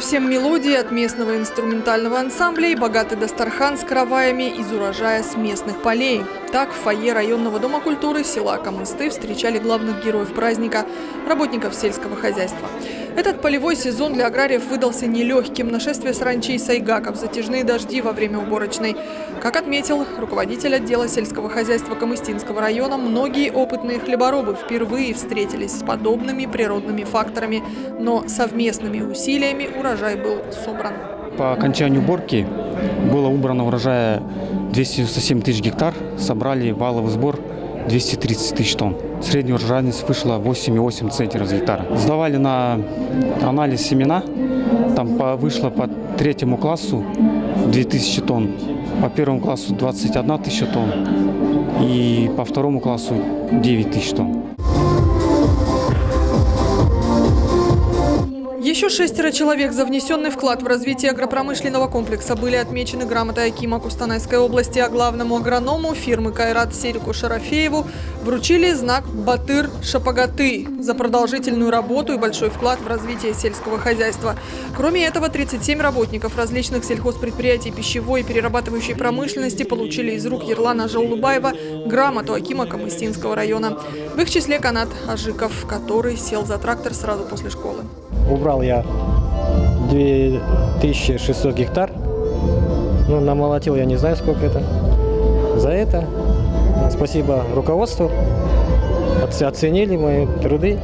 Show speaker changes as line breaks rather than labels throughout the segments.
всем мелодии от местного инструментального ансамбля и богатый дастархан с караваями из урожая с местных полей. Так в фойе районного дома культуры села Камысты встречали главных героев праздника – работников сельского хозяйства. Этот полевой сезон для аграриев выдался нелегким. Нашествие саранчи и сайгаков, затяжные дожди во время уборочной. Как отметил руководитель отдела сельского хозяйства Камыстинского района, многие опытные хлеборобы впервые встретились с подобными природными факторами. Но совместными усилиями урожай был собран.
По окончанию уборки было убрано урожая 207 тысяч гектар, собрали валовый сбор 230 тысяч тонн. Средняя урожайность вышла 8,8 центнеров за гектар. Сдавали на анализ семена, там вышло по третьему классу 2000 тонн, по первому классу 21 тысяча тонн и по второму классу 9 тысяч тонн.
Еще 6 человек за внесенный вклад в развитие агропромышленного комплекса были отмечены грамотой акима Кустанайской области, а главному агроному фирмы «Кайрат» Серику Шарафееву вручили знак «Батыр Шапагаты» за продолжительную работу и большой вклад в развитие сельского хозяйства. Кроме этого, 37 работников различных сельхозпредприятий пищевой и перерабатывающей промышленности получили из рук Ерлана Жаулубаева грамоту акима Камыстинского района. В их числе Канат Ажиков, который сел за трактор сразу после школы.
Убрал я 2600 гектар. Ну, намолотил я не знаю сколько это. За это спасибо руководству. Оценили мои труды.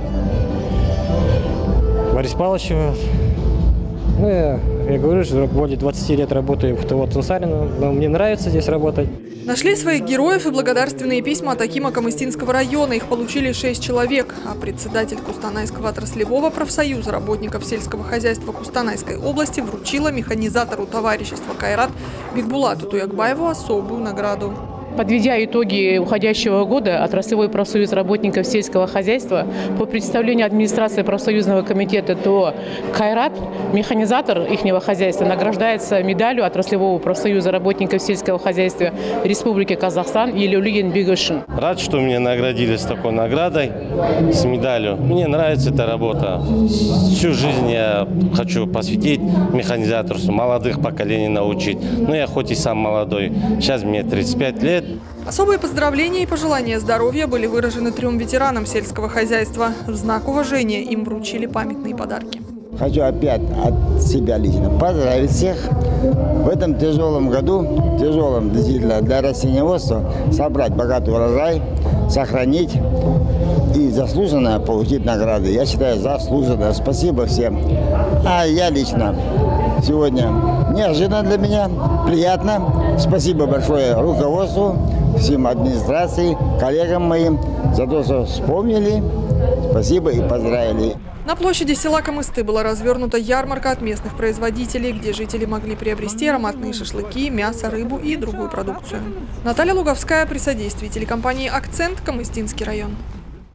Борис Павлович, ну, я говорю, что более 20 лет работаю в ТО Цунсарина. Мне нравится здесь работать.
Нашли своих героев и благодарственные письма от акима Камыстинского района. Их получили 6 человек. А председатель Кустанайского отраслевого профсоюза работников сельского хозяйства Кустанайской области вручила механизатору товарищества «Кайрат» Бикбулату Туякбаеву особую награду.
Подведя итоги уходящего года, отраслевой профсоюз работников сельского хозяйства по представлению администрации профсоюзного комитета ТО «Кайрат», механизатор ихнего хозяйства, награждается медалью отраслевого профсоюза работников сельского хозяйства Республики Казахстан Елеулиген Бигошин.
Рад, что меня наградили с такой наградой, с медалью. Мне нравится эта работа. Всю жизнь я хочу посвятить механизаторству, молодых поколений научить. Но я хоть и сам молодой, сейчас мне 35 лет.
Особые поздравления и пожелания здоровья были выражены 3 ветеранам сельского хозяйства. В знак уважения им вручили памятные подарки.
Хочу опять от себя лично поздравить всех. В этом тяжелом году, тяжелом действительно для растениеводства, собрать богатый урожай, сохранить и заслуженно получить награды. Я считаю, заслуженно. Спасибо всем. А я лично сегодня неожиданно для меня, приятно. Спасибо большое руководству, всем администрации, коллегам моим за то, что вспомнили. Спасибо и поздравили.
На площади села Камысты была развернута ярмарка от местных производителей, где жители могли приобрести ароматные шашлыки, мясо, рыбу и другую продукцию. Наталья Луговская при содействии телекомпании «Акцент», Камыстинский район.